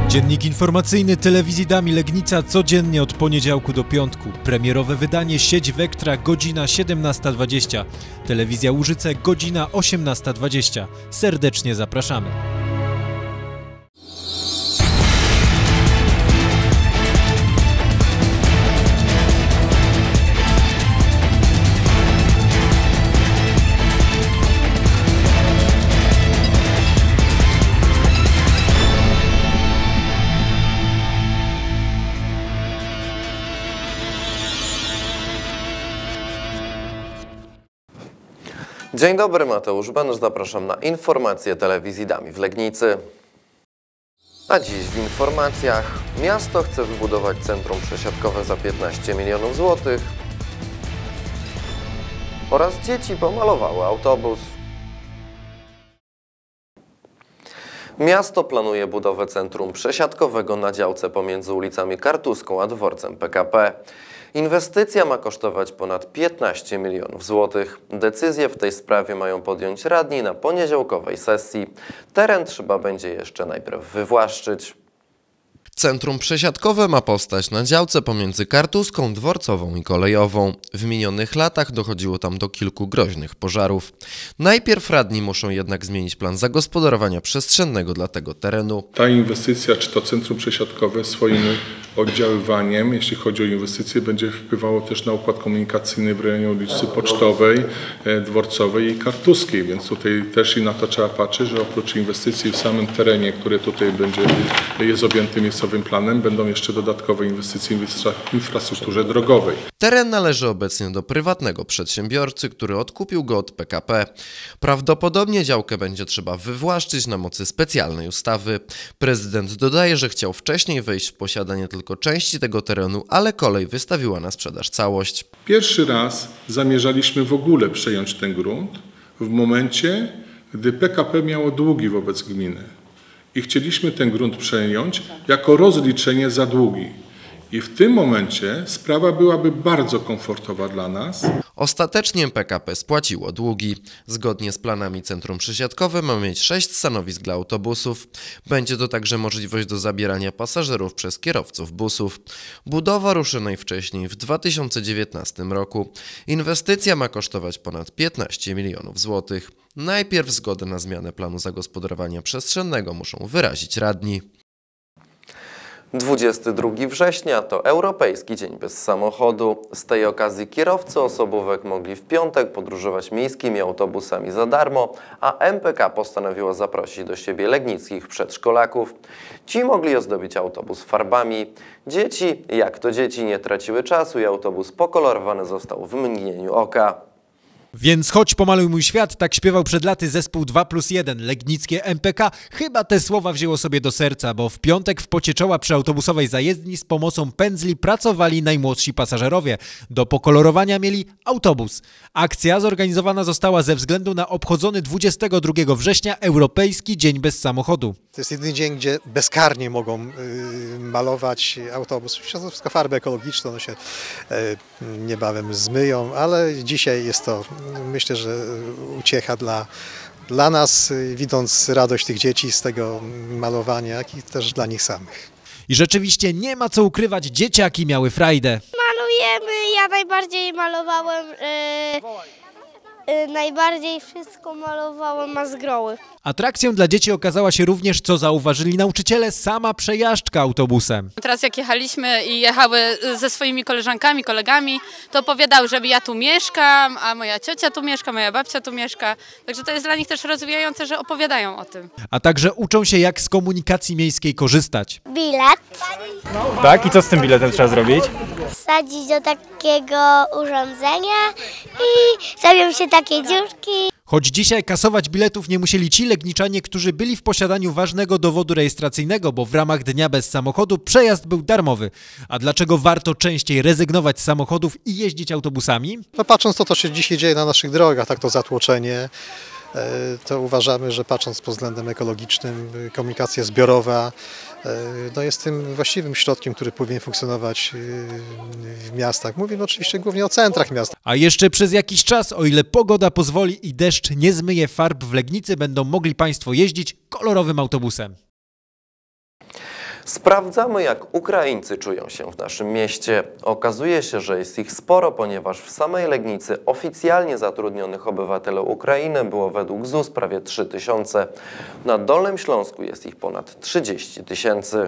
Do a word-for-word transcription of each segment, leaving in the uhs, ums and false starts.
Dziennik informacyjny Telewizji Dami Legnica codziennie od poniedziałku do piątku. Premierowe wydanie Sieć Vectra, godzina siedemnasta dwadzieścia. Telewizja Łużyce, godzina osiemnasta dwadzieścia. Serdecznie zapraszamy. Dzień dobry, Mateusz Banusz, zapraszam na informacje Telewizji Dami w Legnicy. A dziś w informacjach: miasto chce wybudować centrum przesiadkowe za piętnaście milionów złotych oraz dzieci pomalowały autobus. Miasto planuje budowę centrum przesiadkowego na działce pomiędzy ulicami Kartuską a dworcem P K P. Inwestycja ma kosztować ponad piętnaście milionów złotych. Decyzje w tej sprawie mają podjąć radni na poniedziałkowej sesji. Teren trzeba będzie jeszcze najpierw wywłaszczyć. Centrum przesiadkowe ma powstać na działce pomiędzy Kartuską, Dworcową i Kolejową. W minionych latach dochodziło tam do kilku groźnych pożarów. Najpierw radni muszą jednak zmienić plan zagospodarowania przestrzennego dla tego terenu. Ta inwestycja, czy to centrum przesiadkowe swoim oddziaływaniem, jeśli chodzi o inwestycje, będzie wpływało też na układ komunikacyjny w rejonie ulicy Pocztowej, Dworcowej i Kartuskiej, więc tutaj też i na to trzeba patrzeć, że oprócz inwestycji w samym terenie, który tutaj będzie jest objęty miejscowym planem, będą jeszcze dodatkowe inwestycje w infrastrukturze drogowej. Teren należy obecnie do prywatnego przedsiębiorcy, który odkupił go od P K P. Prawdopodobnie działkę będzie trzeba wywłaszczyć na mocy specjalnej ustawy. Prezydent dodaje, że chciał wcześniej wejść w posiadanie tylko części tego terenu, ale kolej wystawiła na sprzedaż całość. Pierwszy raz zamierzaliśmy w ogóle przejąć ten grunt w momencie, gdy P K P miało długi wobec gminy. I chcieliśmy ten grunt przejąć jako rozliczenie za długi. I w tym momencie sprawa byłaby bardzo komfortowa dla nas. Ostatecznie P K P spłaciło długi. Zgodnie z planami centrum przesiadkowe ma mieć sześć stanowisk dla autobusów. Będzie to także możliwość do zabierania pasażerów przez kierowców busów. Budowa ruszy najwcześniej w dwa tysiące dziewiętnastym roku. Inwestycja ma kosztować ponad piętnaście milionów złotych. Najpierw zgodę na zmianę planu zagospodarowania przestrzennego muszą wyrazić radni. dwudziestego drugiego września to Europejski Dzień Bez Samochodu. Z tej okazji kierowcy osobówek mogli w piątek podróżować miejskimi autobusami za darmo, a M P K postanowiło zaprosić do siebie legnickich przedszkolaków. Ci mogli ozdobić autobus farbami. Dzieci, jak to dzieci, nie traciły czasu i autobus pokolorowany został w mgnieniu oka. Więc chodź pomaluj mój świat, tak śpiewał przed laty zespół dwa plus jeden, legnickie M P K. Chyba te słowa wzięło sobie do serca, bo w piątek w pocie czoła przy autobusowej zajezdni z pomocą pędzli pracowali najmłodsi pasażerowie. Do pokolorowania mieli autobus. Akcja zorganizowana została ze względu na obchodzony dwudziestego drugiego września Europejski Dzień Bez Samochodu. To jest jedyny dzień, gdzie bezkarnie mogą y, malować autobus. Oczywiście to wszystko farby ekologiczne, one się y, niebawem zmyją, ale dzisiaj jest to, myślę, że uciecha dla, dla nas, widząc radość tych dzieci z tego malowania, jak i też dla nich samych. I rzeczywiście nie ma co ukrywać, dzieciaki miały frajdę. Malujemy, ja najbardziej malowałem, yy, yy, najbardziej wszystko malowałem mazgroły. Atrakcją dla dzieci okazała się również, co zauważyli nauczyciele, sama przejażdżka autobusem. Teraz jak jechaliśmy i jechały ze swoimi koleżankami, kolegami, to opowiadały, że ja tu mieszkam, a moja ciocia tu mieszka, moja babcia tu mieszka. Także to jest dla nich też rozwijające, że opowiadają o tym. A także uczą się, jak z komunikacji miejskiej korzystać. Bilet. Tak, i co z tym biletem trzeba zrobić? Wsadzić do takiego urządzenia i zrobią się takie dziurki. Choć dzisiaj kasować biletów nie musieli ci legniczanie, którzy byli w posiadaniu ważnego dowodu rejestracyjnego, bo w ramach Dnia Bez Samochodu przejazd był darmowy. A dlaczego warto częściej rezygnować z samochodów i jeździć autobusami? No, patrząc to, co się dzisiaj dzieje na naszych drogach, tak to zatłoczenie, to uważamy, że patrząc pod względem ekologicznym, komunikacja zbiorowa no jest tym właściwym środkiem, który powinien funkcjonować w miastach. Mówimy oczywiście głównie o centrach miast. A jeszcze przez jakiś czas, o ile pogoda pozwoli i deszcz nie zmyje farb w Legnicy, będą mogli Państwo jeździć kolorowym autobusem. Sprawdzamy, jak Ukraińcy czują się w naszym mieście. Okazuje się, że jest ich sporo, ponieważ w samej Legnicy oficjalnie zatrudnionych obywateli Ukrainy było według Z U S prawie trzy tysiące. Na Dolnym Śląsku jest ich ponad trzydzieści tysięcy.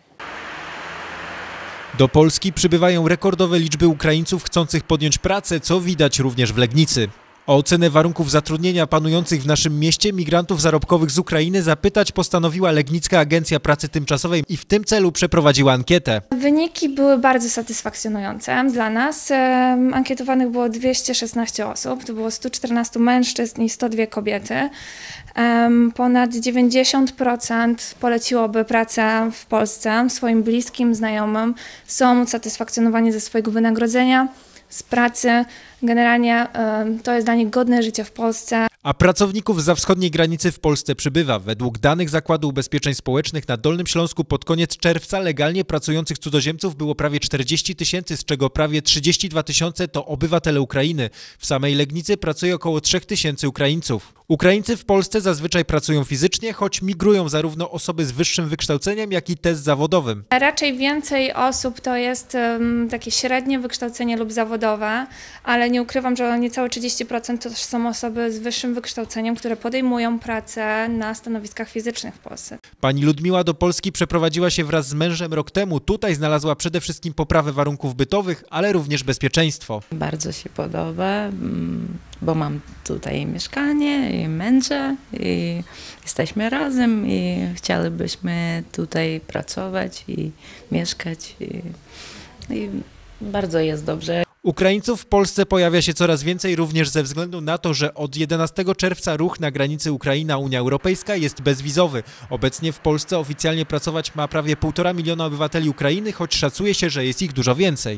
Do Polski przybywają rekordowe liczby Ukraińców chcących podjąć pracę, co widać również w Legnicy. O ocenę warunków zatrudnienia panujących w naszym mieście migrantów zarobkowych z Ukrainy zapytać postanowiła Legnicka Agencja Pracy Tymczasowej i w tym celu przeprowadziła ankietę. Wyniki były bardzo satysfakcjonujące dla nas. Em, Ankietowanych było dwieście szesnaście osób, to było sto czternaście mężczyzn i sto dwie kobiety. Em, Ponad dziewięćdziesiąt procent poleciłoby pracę w Polsce swoim bliskim, znajomym. Są usatysfakcjonowani ze swojego wynagrodzenia, z pracy. Generalnie em, to jest dla nich godne życie w Polsce. A pracowników zza wschodniej granicy w Polsce przybywa. Według danych Zakładu Ubezpieczeń Społecznych na Dolnym Śląsku pod koniec czerwca legalnie pracujących cudzoziemców było prawie czterdzieści tysięcy, z czego prawie trzydzieści dwa tysiące to obywatele Ukrainy. W samej Legnicy pracuje około trzy tysiące Ukraińców. Ukraińcy w Polsce zazwyczaj pracują fizycznie, choć migrują zarówno osoby z wyższym wykształceniem, jak i test zawodowym. Raczej więcej osób to jest um, takie średnie wykształcenie lub zawodowe, ale nie ukrywam, że niecałe trzydzieści procent to też są osoby z wyższym wykształceniem, które podejmują pracę na stanowiskach fizycznych w Polsce. Pani Ludmiła do Polski przeprowadziła się wraz z mężem rok temu. Tutaj znalazła przede wszystkim poprawę warunków bytowych, ale również bezpieczeństwo. Bardzo się podoba, bo mam tutaj mieszkanie i męża i jesteśmy razem i chcielibyśmy tutaj pracować i mieszkać i, i bardzo jest dobrze. Ukraińców w Polsce pojawia się coraz więcej również ze względu na to, że od jedenastego czerwca ruch na granicy Ukraina-Unia Europejska jest bezwizowy. Obecnie w Polsce oficjalnie pracować ma prawie półtora miliona obywateli Ukrainy, choć szacuje się, że jest ich dużo więcej.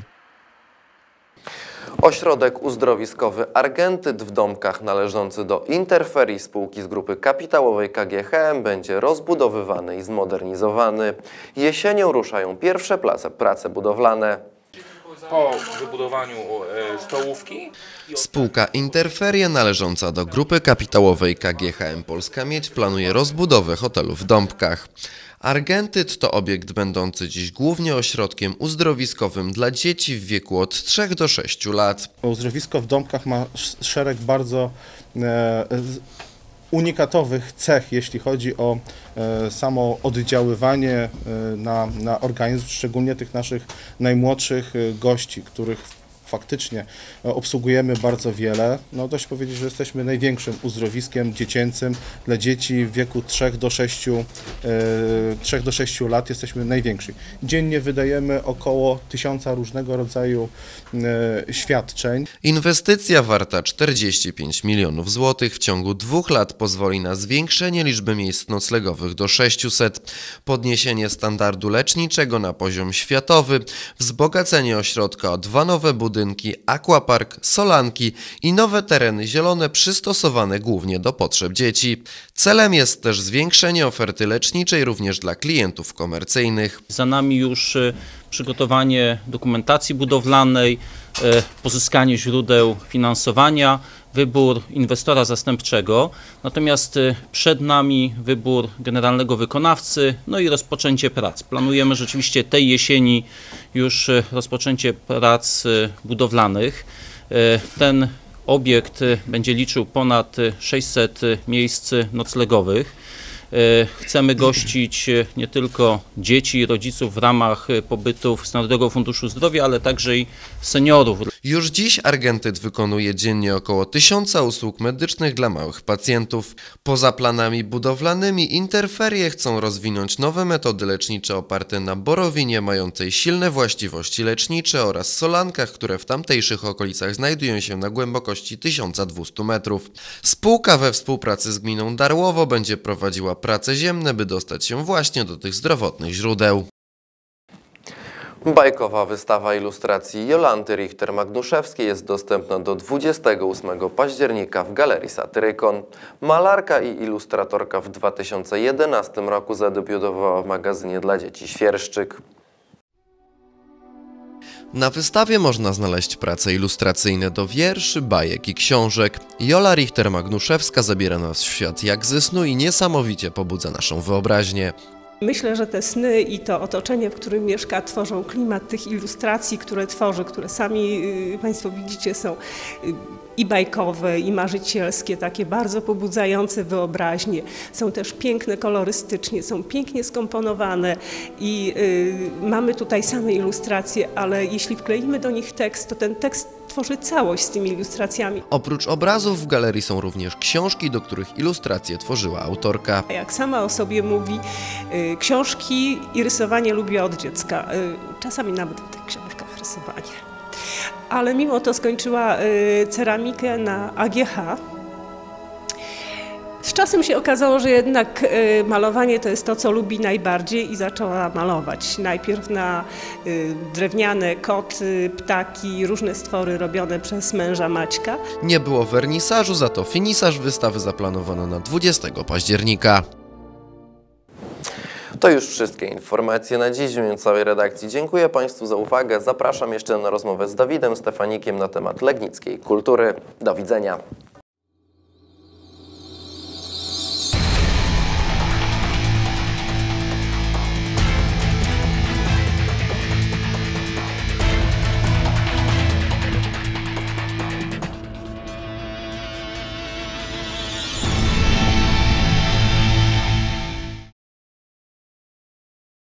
Ośrodek uzdrowiskowy Argentyt w Dąbkach należący do Interferii spółki z grupy kapitałowej K G H M będzie rozbudowywany i zmodernizowany. Jesienią ruszają pierwsze prace, prace budowlane. Po wybudowaniu stołówki. Spółka Interferia należąca do grupy kapitałowej K G H M Polska Miedź planuje rozbudowę hotelu w Dąbkach. Argentyt to obiekt będący dziś głównie ośrodkiem uzdrowiskowym dla dzieci w wieku od trzech do sześciu lat. Uzdrowisko w Dąbkach ma szereg bardzo e, unikatowych cech, jeśli chodzi o e, samo oddziaływanie e, na, na organizm, szczególnie tych naszych najmłodszych e, gości, których faktycznie obsługujemy bardzo wiele. No dość powiedzieć, że jesteśmy największym uzdrowiskiem dziecięcym dla dzieci w wieku trzech do sześciu lat. Jesteśmy najwięksi. Dziennie wydajemy około tysiąca różnego rodzaju e, świadczeń. Inwestycja warta czterdzieści pięć milionów złotych w ciągu dwóch lat pozwoli na zwiększenie liczby miejsc noclegowych do sześciuset, podniesienie standardu leczniczego na poziom światowy, wzbogacenie ośrodka o dwa nowe budynki, aquapark, solanki i nowe tereny zielone przystosowane głównie do potrzeb dzieci. Celem jest też zwiększenie oferty leczniczej również dla klientów komercyjnych. Za nami już przygotowanie dokumentacji budowlanej, pozyskanie źródeł finansowania, wybór inwestora zastępczego, natomiast przed nami wybór generalnego wykonawcy, no i rozpoczęcie prac. Planujemy rzeczywiście tej jesieni już rozpoczęcie prac budowlanych. Ten obiekt będzie liczył ponad sześćset miejsc noclegowych. Chcemy gościć nie tylko dzieci i rodziców w ramach pobytów z Narodowego Funduszu Zdrowia, ale także i seniorów. Już dziś Argentyt wykonuje dziennie około tysiąca usług medycznych dla małych pacjentów. Poza planami budowlanymi Interferie chcą rozwinąć nowe metody lecznicze oparte na borowinie mającej silne właściwości lecznicze oraz solankach, które w tamtejszych okolicach znajdują się na głębokości tysiąc dwieście metrów. Spółka we współpracy z gminą Darłowo będzie prowadziła prace ziemne, by dostać się właśnie do tych zdrowotnych źródeł. Bajkowa wystawa ilustracji Jolanty Richter-Magnuszewskiej jest dostępna do dwudziestego ósmego października w Galerii Satyrykon. Malarka i ilustratorka w dwa tysiące jedenastym roku zadebiutowała w magazynie dla dzieci Świerszczyk. Na wystawie można znaleźć prace ilustracyjne do wierszy, bajek i książek. Jola Richter-Magnuszewska zabiera nas w świat jak ze snu i niesamowicie pobudza naszą wyobraźnię. Myślę, że te sny i to otoczenie, w którym mieszka, tworzą klimat tych ilustracji, które tworzy, które sami Państwo widzicie, są i bajkowe, i marzycielskie, takie bardzo pobudzające wyobraźnię. Są też piękne kolorystycznie, są pięknie skomponowane i y, mamy tutaj same ilustracje, ale jeśli wkleimy do nich tekst, to ten tekst tworzy całość z tymi ilustracjami. Oprócz obrazów w galerii są również książki, do których ilustracje tworzyła autorka. Jak sama o sobie mówi, y, książki i rysowanie lubię od dziecka. Y, czasami nawet w tych książkach rysowanie. Ale mimo to skończyła y, ceramikę na A G H. Z czasem się okazało, że jednak y, malowanie to jest to, co lubi najbardziej i zaczęła malować. Najpierw na y, drewniane koty, ptaki, różne stwory robione przez męża Maćka. Nie było wernisażu, za to finisaż wystawy zaplanowano na dwudziestego października. To już wszystkie informacje na dziś w imieniu całej redakcji. Dziękuję Państwu za uwagę. Zapraszam jeszcze na rozmowę z Dawidem Stefanikiem na temat legnickiej kultury. Do widzenia.